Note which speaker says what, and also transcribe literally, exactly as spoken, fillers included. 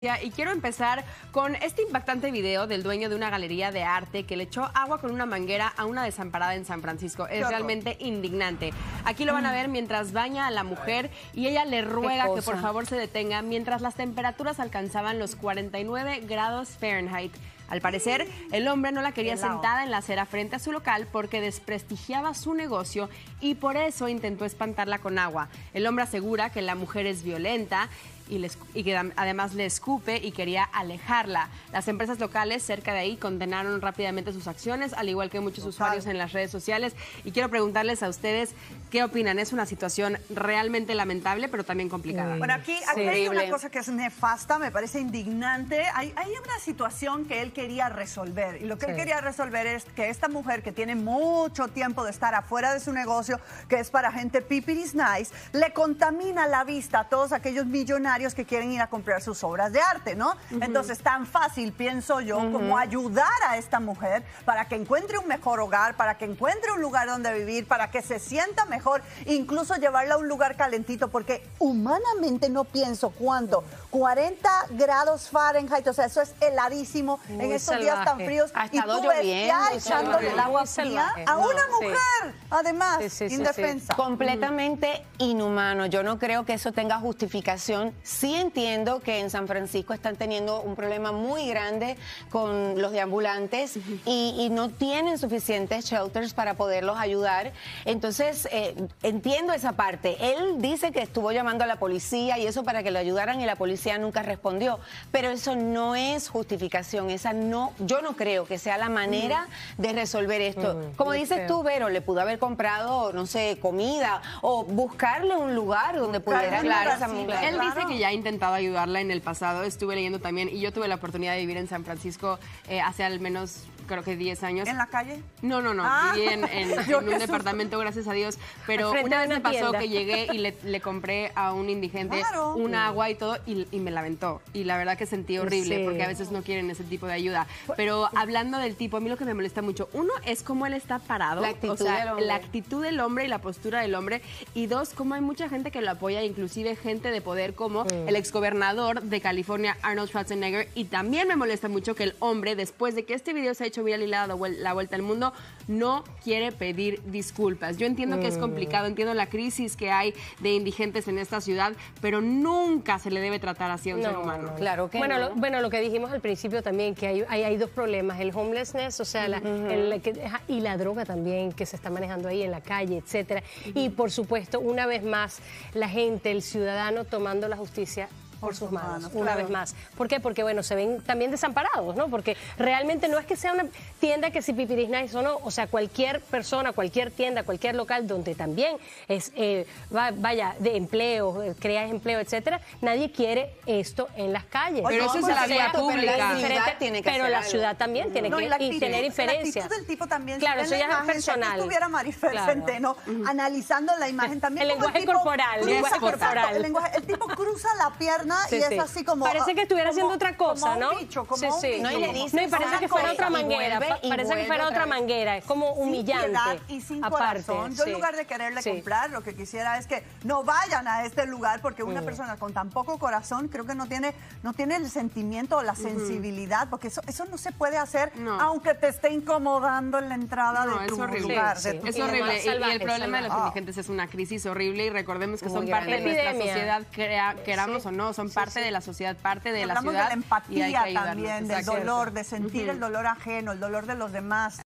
Speaker 1: Y quiero empezar con este impactante video del dueño de una galería de arte que le echó agua con una manguera a una desamparada en San Francisco. Es realmente indignante. Aquí lo van a ver mientras baña a la mujer y ella le ruega que por favor se detenga mientras las temperaturas alcanzaban los cuarenta y nueve grados Fahrenheit. Al parecer, el hombre no la quería sentada en la acera frente a su local porque desprestigiaba su negocio y por eso intentó espantarla con agua. El hombre asegura que la mujer es violenta y, le, y que además le escupe y quería alejarla. Las empresas locales cerca de ahí condenaron rápidamente sus acciones, al igual que muchos usuarios en las redes sociales. Y quiero preguntarles a ustedes qué opinan. Es una situación realmente lamentable, pero también complicada.
Speaker 2: Bueno, aquí, aquí hay una cosa que es nefasta, me parece indignante. Hay, hay una situación que él quería resolver. Y lo que sí. él quería resolver es que esta mujer que tiene mucho tiempo de estar afuera de su negocio, que es para gente pipiris nice, le contamina la vista a todos aquellos millonarios que quieren ir a comprar sus obras de arte, ¿no? Uh-huh. Entonces, tan fácil, pienso yo, uh-huh. como ayudar a esta mujer para que encuentre un mejor hogar, para que encuentre un lugar donde vivir, para que se sienta mejor, incluso llevarla a un lugar calentito, porque humanamente no pienso cuánto, cuarenta grados Fahrenheit, o sea, eso es heladísimo muy en estos salvaje. días tan fríos.
Speaker 3: Ha
Speaker 2: y tú ves ya echándole el agua fría a una no, mujer, sí. además, sí, sí, indefensa.
Speaker 3: Sí, sí. Completamente mm. inhumano. Yo no creo que eso tenga justificación. Sí entiendo que en San Francisco están teniendo un problema muy grande con los deambulantes uh-huh. y, y no tienen suficientes shelters para poderlos ayudar. Entonces, eh, entiendo esa parte. Él dice que estuvo llamando a la policía y eso para que lo ayudaran y la policía nunca respondió. Pero eso no es justificación. Esa no, yo no creo que sea la manera uh-huh. de resolver esto. Uh-huh. Como dices creo. tú, Vero, le pudo haber comprado, no sé, comida o buscarle un lugar donde pudiera
Speaker 1: claro,
Speaker 3: esa
Speaker 1: sí,
Speaker 3: mujer.
Speaker 1: Él dice que ya ha intentado ayudarla en el pasado, estuve leyendo también, y yo tuve la oportunidad de vivir en San Francisco eh, hace al menos, creo que diez años.
Speaker 2: ¿En la calle?
Speaker 1: No, no, no, ah. viví en, en, en un departamento, gracias a Dios, pero una vez me pasó tienda. que llegué y le, le compré a un indigente claro. un agua y todo, y, y me la aventó, y la verdad que sentí horrible, sí. porque a veces no quieren ese tipo de ayuda, pero hablando del tipo, a mí lo que me molesta mucho, uno, es cómo él está parado,
Speaker 3: la actitud,
Speaker 1: o sea,
Speaker 3: del hombre.
Speaker 1: la actitud del hombre y la postura del hombre, y dos, cómo hay mucha gente que lo apoya, inclusive gente de poder como mm. el exgobernador de California, Arnold Schwarzenegger, y también me molesta mucho que el hombre, después de que este video se ha hecho viral y le ha dado la vuelta al mundo, no quiere pedir disculpas. Yo entiendo mm. que es complicado, entiendo la crisis que hay de indigentes en esta ciudad, pero nunca se le debe tratar así a un
Speaker 4: no,
Speaker 1: ser humano.
Speaker 4: No.
Speaker 3: Claro que
Speaker 4: bueno,
Speaker 3: no.
Speaker 4: Lo, bueno, lo que dijimos al principio también, que hay, hay, hay dos problemas, el homelessness, o sea, la, uh-huh. el, que, y la droga también que se está manejando ahí en la calle, etcétera. Uh-huh. Y por supuesto, una vez más, la gente, el ciudadano tomando la justicia por sus manos, una claro. vez más. ¿Por qué? Porque, bueno, se ven también desamparados, ¿no? Porque realmente no es que sea una tienda que si pipiris nice o no, o sea, cualquier persona, cualquier tienda, cualquier local donde también es, eh, va, vaya, de empleo, eh, creas empleo, etcétera, nadie quiere esto en las calles.
Speaker 1: Pero eso es la vía pública.
Speaker 4: Pero la ciudad, tiene que
Speaker 3: pero
Speaker 4: la ciudad también tiene
Speaker 2: no,
Speaker 4: que
Speaker 2: y la actitud,
Speaker 4: y tener inferencias.
Speaker 2: La actitud del tipo también.
Speaker 4: Claro, eso ya es personal.
Speaker 2: Si estuviera Marifer claro. Centeno uh-huh. analizando la imagen también.
Speaker 4: El lenguaje
Speaker 2: el tipo
Speaker 4: corporal.
Speaker 2: Cruza,
Speaker 4: el lenguaje corporal.
Speaker 2: El, lenguaje, el tipo cruza la pierna sí, y sí. es así como...
Speaker 4: Parece que estuviera
Speaker 2: como,
Speaker 4: haciendo otra cosa,
Speaker 2: como
Speaker 4: ¿no?
Speaker 2: Un bicho, como
Speaker 4: sí,
Speaker 2: un
Speaker 4: sí.
Speaker 2: bicho.
Speaker 4: No, y, le dice, no, y parece que fuera otra manguera. Pa parece que fuera otra manguera. Es como humillante.
Speaker 2: Sin piedad y sin
Speaker 4: aparte,
Speaker 2: corazón. Yo
Speaker 4: sí.
Speaker 2: en lugar de quererle
Speaker 4: sí.
Speaker 2: comprar, lo que quisiera es que no vayan a este lugar porque una
Speaker 4: mm.
Speaker 2: persona con tan poco corazón creo que no tiene, no tiene el sentimiento o la sensibilidad, porque eso, eso no se puede hacer no. aunque te esté incomodando en la entrada
Speaker 1: no,
Speaker 2: de tu
Speaker 1: es
Speaker 2: lugar.
Speaker 1: Sí,
Speaker 2: de tu
Speaker 1: es
Speaker 2: lugar.
Speaker 1: horrible. Y,
Speaker 4: salvaje,
Speaker 1: y el problema
Speaker 4: salvaje.
Speaker 1: de los indigentes oh. es una crisis horrible y recordemos que
Speaker 4: Muy
Speaker 1: son
Speaker 4: grande.
Speaker 1: parte de nuestra
Speaker 4: Epidemia.
Speaker 1: sociedad, crea, queramos sí. o no, son parte sí, sí. de la sociedad, parte de la ciudad.
Speaker 2: De la empatía
Speaker 1: y hay que
Speaker 2: también, del dolor, de sentir uh-huh. el dolor ajeno, el dolor de los demás.